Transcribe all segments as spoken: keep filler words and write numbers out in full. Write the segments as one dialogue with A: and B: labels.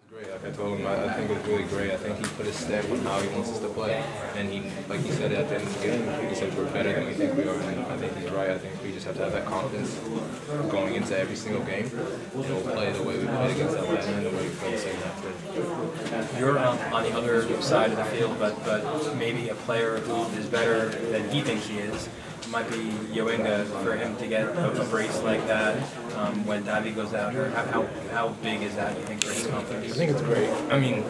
A: Great. Like I told him, I, I think it was really great. I think he put his stamp on how he wants us to play. And he, like he said at the end of the game, he said we're better than we think we are. And I think he's right. I think we just have to have that confidence going into every single game. And we'll play the way we played against Atlanta and the way we played the second half.
B: You're um, on the other side of the field, but, but maybe a player who is better than he thinks he is. It might be Yoenga for him to get a, a brace like that um, when Davi goes out. Or how, how how big is that, you think, for his confidence?
A: I think it's great. I mean,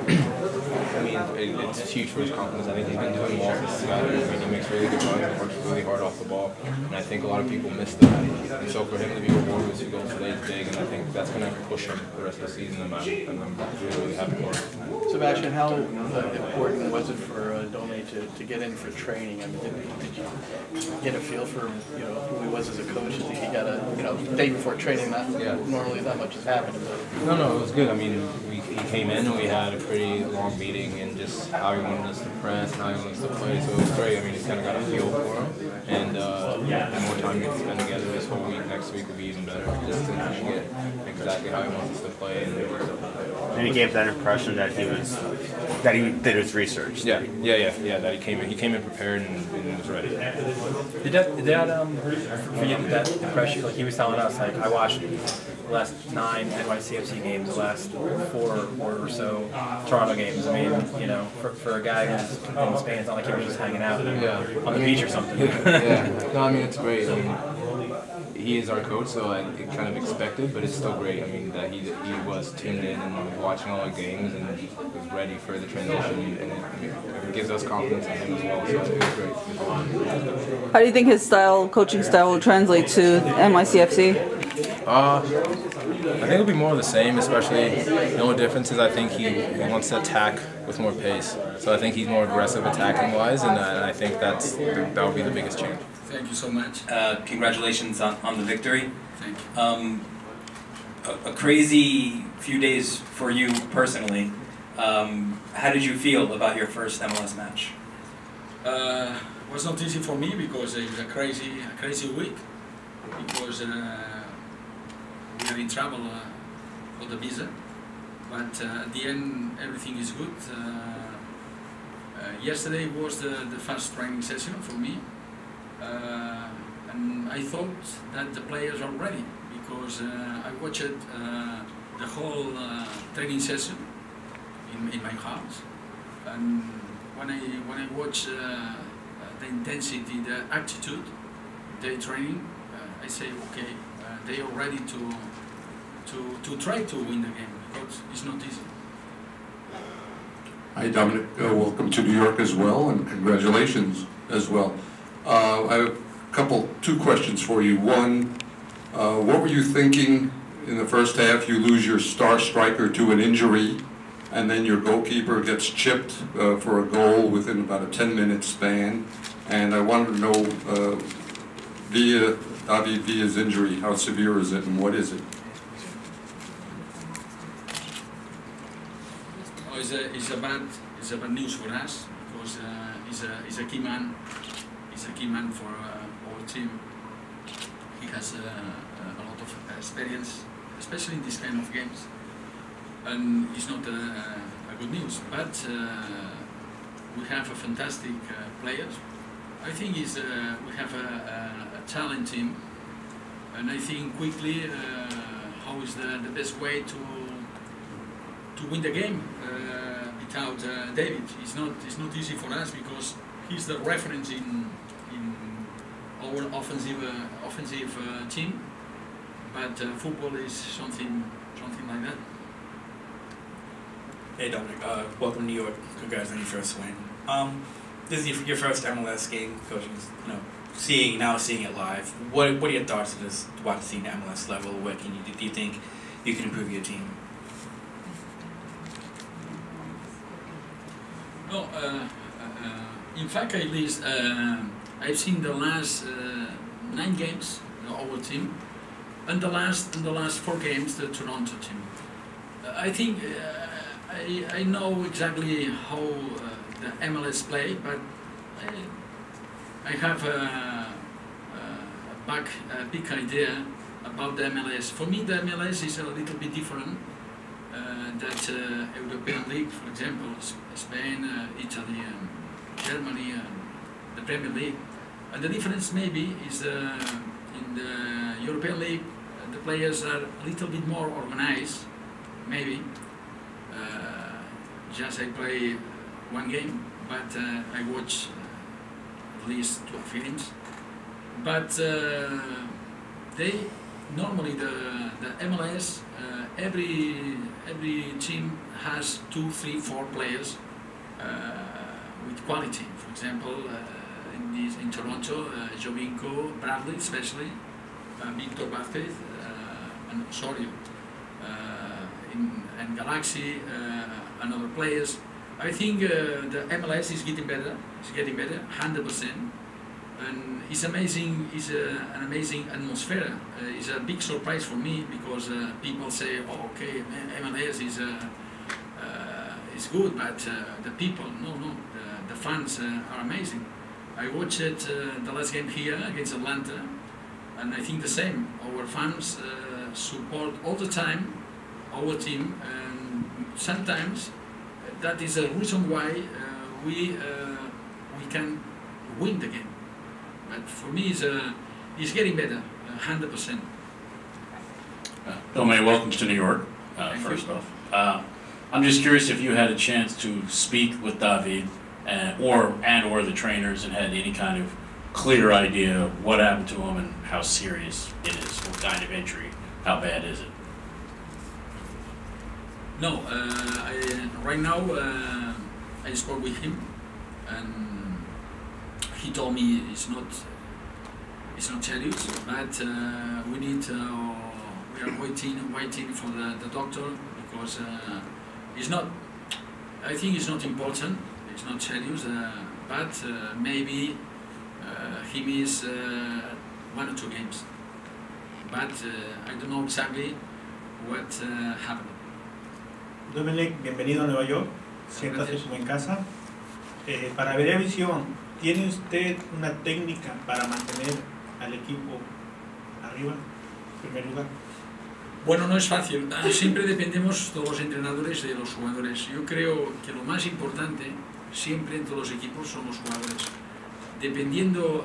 A: I mean, it, it's huge for his confidence. I think he's been doing well since he got here. I mean, he makes really good runs, he works really hard off the ball, and I think a lot of people miss that. And so for him to be rewarded with two goals today is big, and I think that's going to push him the rest of the season, and I'm, and I'm really, really happy for him.
C: Sebastian, how uh, important was it for uh, Dome to, to get in for training? I mean, did, did you get a feel for you know who he was as a coach? I think he got a you know day before training. Not
A: yeah.
C: normally that much has happened. But.
A: No, no, it was good. I mean, we, he came in and we had a pretty long meeting and just how he wanted us to press and how he wanted us to play. So it was great. I mean, he's kind of got a feel for him, and uh, the more time we can spend together this whole week, next week will be even better. Just to get exactly how he wants us to play. And,
D: and he gave that impression that he was that he did his research.
A: Yeah, yeah, yeah, yeah. That he came in, he came in prepared and, and was ready.
B: Did that, did that um, for you, did that impress you? Like he was telling us, like I watched the last nine N Y C F C games, the last four or so Toronto games. I mean, you know, for, for a guy who's in Spain, it's not like he was just hanging out
A: yeah.
B: on the beach or something.
A: Yeah. No, I mean it's great. I mean, he is our coach, so I kind of expected, but it's still great. I mean, that he he was tuned in and watching all our games and was ready for the transition, and it, it gives us confidence in him as well. So it was great.
E: How do you think his style, coaching style, will translate to N Y C F C?
A: Uh, I think it'll be more of the same, especially the only difference is I think he, he wants to attack with more pace. So I think he's more aggressive attacking wise, and I, I think that's that will be the biggest change.
F: Thank you so much.
G: Uh, congratulations on, on the victory.
F: Thank you.
G: Um, a, a crazy few days for you personally. Um, how did you feel about your first M L S match?
F: Uh, it was not easy for me because it was a crazy, a crazy week. Because uh, we are in trouble uh, for the visa, but uh, at the end everything is good. Uh, uh, yesterday was the, the first training session for me. Uh, and I thought that the players are ready because uh, I watched uh, the whole uh, training session in, in my house, and when I when I watch uh, the intensity, the attitude, the training, uh, I say okay, uh, they are ready to to to try to win the game because it's not easy.
H: Hi Dominic, uh, welcome to New York as well, and congratulations as well. Uh, I have a couple, two questions for you. One, uh, what were you thinking in the first half? You lose your star striker to an injury, and then your goalkeeper gets chipped uh, for a goal within about a ten minute span. And I wanted to know, uh, Villa, David Villa's injury, how severe is it and what is it?
F: Oh, it's a, it's a bad, it's a bad news for us because uh, he's a, he's a key man. He's a key man for uh, our team. He has uh, a lot of experience, especially in this kind of games. And it's not a, a good news, but uh, we have a fantastic uh, players. I think is uh, we have a, a, a talent team, and I think quickly uh, how is the, the best way to to win the game uh, without uh, David. It's not it's not easy for us because he's the reference in in our offensive uh, offensive uh, team, but uh, football is something something like that.
I: Hey Dominic, uh, welcome to New York. Congrats on your first win. Um, this is your first M L S game, coaching. You know, seeing now seeing it live. What what are your thoughts on this? Watching seeing the M L S level. What can you do? Do you think you can improve your team?
F: No, uh, uh, in fact, at least uh, I've seen the last uh, nine games of our team, and the last and the last four games the Toronto team. Uh, I think uh, I I know exactly how uh, the M L S play, but I I have a, a back a big idea about the M L S. For me, the M L S is a little bit different. Uh, that uh, European League, for example, Spain, uh, Italy, um, Germany, uh, the Premier League. And the difference maybe is uh, in the European League, uh, the players are a little bit more organized, maybe. Uh, just I play one game, but uh, I watch uh, at least twelve games. But uh, they normally the the M L S uh, every every team has two, three, four players uh, with quality. For example, uh, in this in Toronto, uh, Jovinko, Bradley, especially uh, Victor Vázquez uh, and Osorio. Uh, in and Galaxy, uh, and other players. I think uh, the M L S is getting better. It's getting better, one hundred percent. And it's amazing, it's a, an amazing atmosphere. Uh, it's a big surprise for me because uh, people say, oh, okay, M L S is, uh, uh, is good, but uh, the people, no, no, the, the fans uh, are amazing. I watched it, uh, the last game here against Atlanta, and I think the same. Our fans uh, support all the time our team, and sometimes that is a reason why uh, we, uh, we can win the game. But for me, it's, uh, it's getting better, one hundred percent.
J: Uh, Dome, welcome to New York, uh, first
F: you.
J: off. Uh, I'm just curious if you had a chance to speak with David and or, and or the trainers and had any kind of clear idea of what happened to him and how serious it is, what kind of injury, how bad is it?
F: No, uh, I, right now uh, I spoke with him, and he told me it's not it's not serious, but uh, we need uh, we are waiting waiting for the, the doctor because uh, it's not. I think it's not important. It's not serious, uh, but uh, maybe uh, he missed uh, one or two games. But uh, I don't know exactly what uh, happened.
K: Dominic, bienvenido a Nueva York, siéntase como en casa. Eh, para Verevisión, ¿tiene usted una técnica para mantener al equipo arriba, en primer lugar?
F: Bueno, no es fácil, siempre dependemos todos los entrenadores de los jugadores. Yo creo que lo más importante siempre en todos los equipos son los jugadores. Dependiendo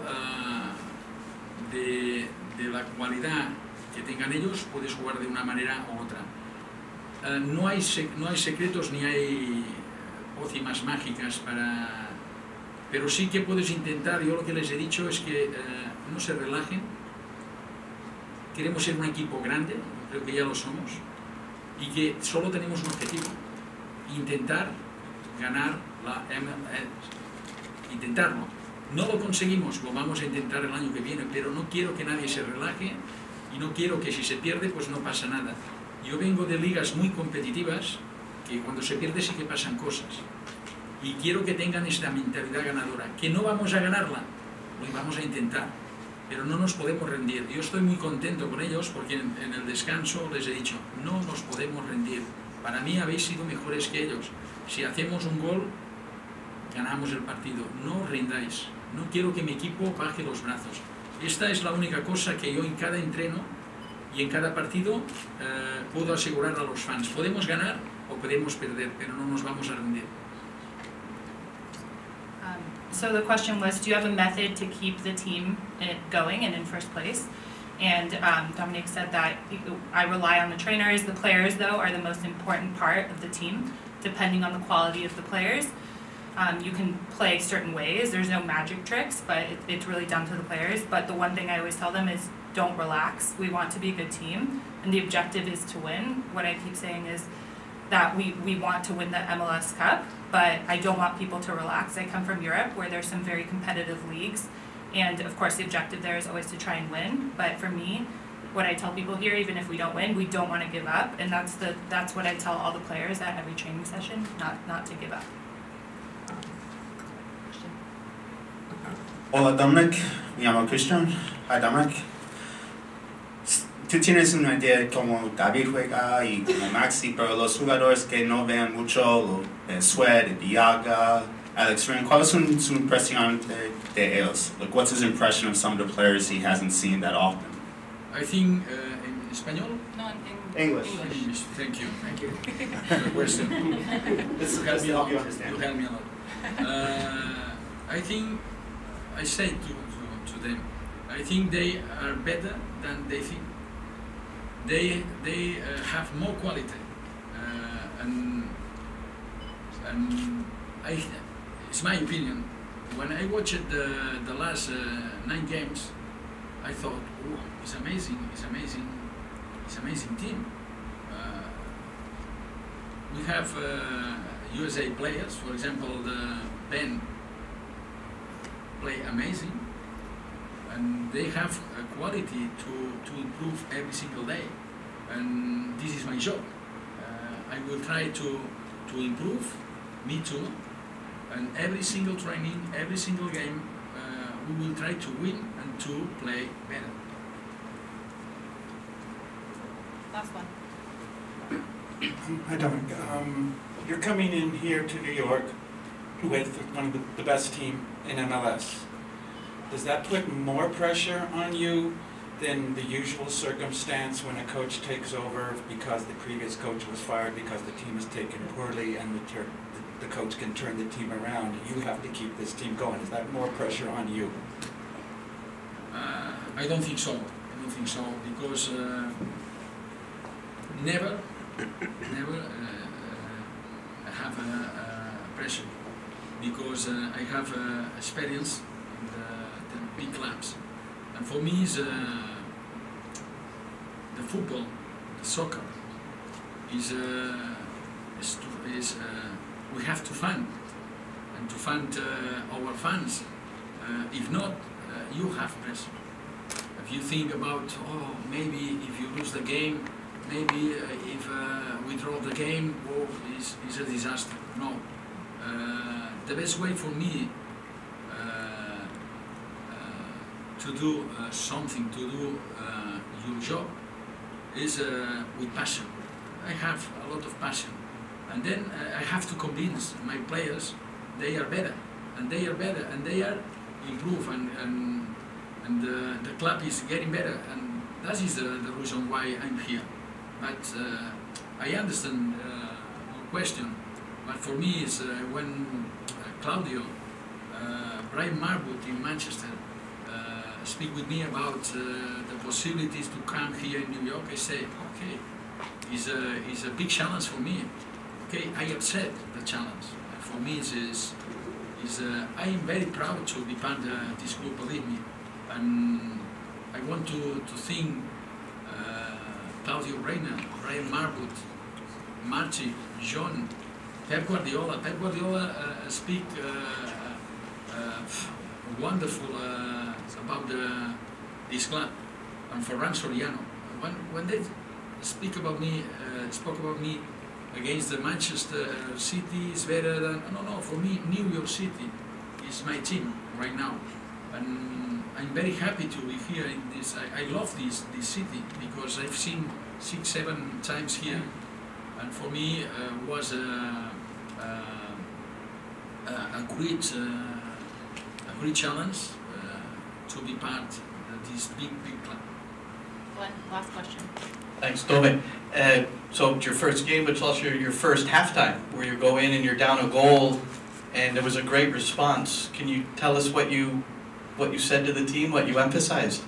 F: uh, de, de la cualidad que tengan ellos, puedes jugar de una manera u otra. Uh, no, hay no hay secretos ni hay pócimas mágicas para... Pero sí que puedes intentar, yo lo que les he dicho es que uh, no se relajen. Queremos ser un equipo grande, creo que ya lo somos, y que solo tenemos un objetivo, intentar ganar la M L S. Intentarlo. No lo conseguimos, lo vamos a intentar el año que viene, pero no quiero que nadie se relaje y no quiero que si se pierde pues no pasa nada. Yo vengo de ligas muy competitivas, que cuando se pierde sí que pasan cosas. Y quiero que tengan esta mentalidad ganadora, que no vamos a ganarla, lo vamos a intentar, pero no nos podemos rendir. Yo estoy muy contento con ellos porque en, en el descanso les he dicho, no nos podemos rendir. Para mí habéis sido mejores que ellos. Si hacemos un gol, ganamos el partido. No os rindáis. No quiero que mi equipo baje los brazos. Esta es la única cosa que yo en cada entreno y en cada partido eh, puedo asegurar a los fans. Podemos ganar o podemos perder, pero no nos vamos a rendir.
L: Um, so the question was, do you have a method to keep the team going and in first place? And um, Dominic said that I rely on the trainers. The players, though, are the most important part of the team, depending on the quality of the players. Um, you can play certain ways. There's no magic tricks, but it, it's really down to the players. But the one thing I always tell them is don't relax. We want to be a good team, and the objective is to win. What I keep saying is that we, we want to win the M L S Cup, but I don't want people to relax. I come from Europe, where there's some very competitive leagues, and of course the objective there is always to try and win. But for me, what I tell people here, even if we don't win, we don't want to give up, and that's the that's what I tell all the players at every training session, not not to give up.
M: Hola Dominic, me llamo Christian. Hi Dominic. Tú tienes una idea como David juega y como Maxi, pero los jugadores que no ven mucho, lo, eh, Swed, Diaga, Alex Ring, ¿cuál es su, su impresión de, de ellos? Like, what's his impression of some of the players he hasn't seen that often?
F: I think uh, in español?
L: No, in
M: English.
F: English. Thank you. Thank you. Good question.
M: This
F: You help me a lot.
M: you understand.
F: You help me a lot. Uh, I think I say to, to to them, I think they are better than they think. They they uh, have more quality, uh, and and I it's my opinion. When I watched the the last uh, nine games, I thought, oh, it's amazing, it's amazing, it's amazing team. Uh, we have uh, U S A players, for example, the Ben play amazing, and they have a quality to, to improve every single day, and this is my job. Uh, I will try to, to improve, me too, and every single training, every single game, uh, we will try to win and to play better.
L: Last one.
K: Hi, Dominic. Um, you're coming in here to New York with one of the, the best team in M L S. Does that put more pressure on you than the usual circumstance when a coach takes over because the previous coach was fired because the team is taken poorly and the, ter the, the coach can turn the team around? You have to keep this team going. Is that more pressure on you?
F: Uh, I don't think so. I don't think so because uh, never, never uh, uh, have a, a pressure because uh, I have uh, experience in the, the big clubs, and for me, is uh, the football, the soccer, is uh, is, to, is uh, we have to fund and to fund uh, our fans. Uh, if not, uh, you have pressure. If you think about, oh, maybe if you lose the game, maybe uh, if uh, we draw the game, oh, it's, it's a disaster. No. Uh, the best way for me uh, uh, to do uh, something, to do uh, your job, is uh, with passion. I have a lot of passion. And then uh, I have to convince my players they are better, and they are better, and they are improve, and, and, and the, the club is getting better, and that is the, the reason why I'm here. But uh, I understand uh, your question, but for me it's uh, when uh, Claudio, uh, Brian Marwood in Manchester, uh, speak with me about uh, the possibilities to come here in New York, I say, okay, it's a, it's a big challenge for me. Okay, I accept the challenge. For me, it's, it's, it's, uh, I am very proud to be part of this group, believe me. And I want to, to thank uh, Claudio Reina, Brian Marwood, Marchi, John, Pep Guardiola. Pep Guardiola uh, speak uh, uh, wonderful uh, about the, this club, and Ferran Soriano. When, when they speak about me, uh, spoke about me against the Manchester City is better than, no, no, for me, New York City is my team right now. And I'm very happy to be here in this, I, I love this, this city because I've seen six, seven times here. And for me, uh, was a, a, a great, uh, a great challenge uh, to be part of this big, big club.
L: One last question.
C: Thanks, Tome. Uh, so it's your first game, but it's also your first halftime, where you go in and you're down a goal, and there was a great response. Can you tell us what you, what you said to the team, what you emphasized?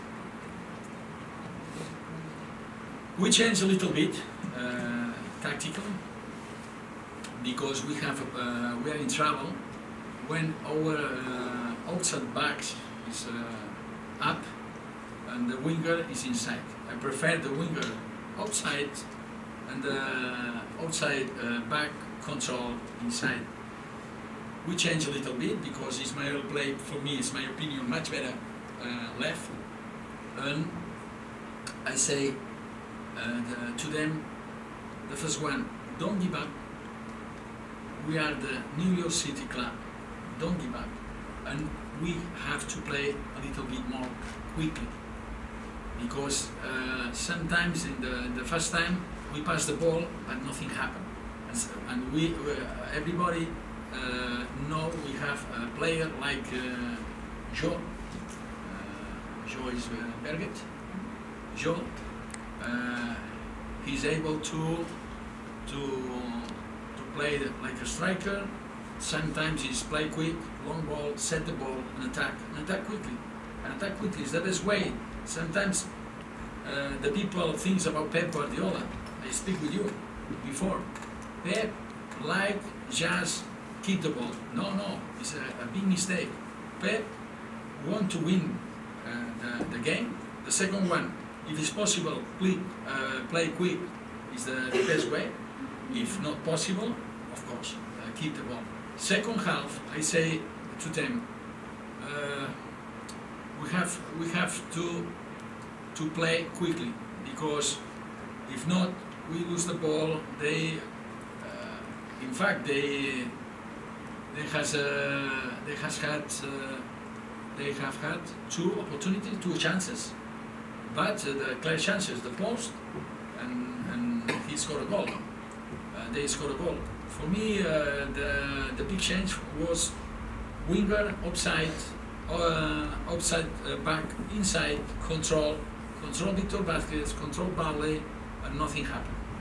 F: We changed a little bit uh, tactically because we have uh, we are in trouble when our uh, outside backs is uh, up and the winger is inside. I prefer the winger outside and the outside uh, back control inside. We change a little bit because Ismael played, for me, it's my opinion, much better uh, left. And I say uh, the, to them, the first one, don't give up. We are the New York City club. Don't give up. And we have to play a little bit more quickly. Because uh, sometimes in the, the first time we pass the ball but nothing happened, and, so, and we uh, everybody uh, know we have a player like uh, Joe, uh, Joe is uh, Berget. Joe. Uh, he's able to to to play like a striker. Sometimes he's play quick, long ball, set the ball, and attack, and attack quickly. And attack quickly is the best way. Sometimes uh, the people think about Pep Guardiola. I speak with you before. Pep like just keep the ball. No, no, it's a, a big mistake. Pep want to win uh, the, the game. The second one, if it's possible, play, uh, play quick is the, the best way. If not possible, of course, uh, keep the ball. Second half, I say to them, uh, we have we have to to play quickly, because if not, we lose the ball. They, uh, in fact, they they has uh, they has had uh, they have had two opportunities, two chances, but uh, the clear chances, the post, and and he scored a goal. Uh, they scored a goal. For me, uh, the the big change was winger, upside, uh, upside uh, back, inside, control, control Victor Vázquez, control Barley, and nothing happened.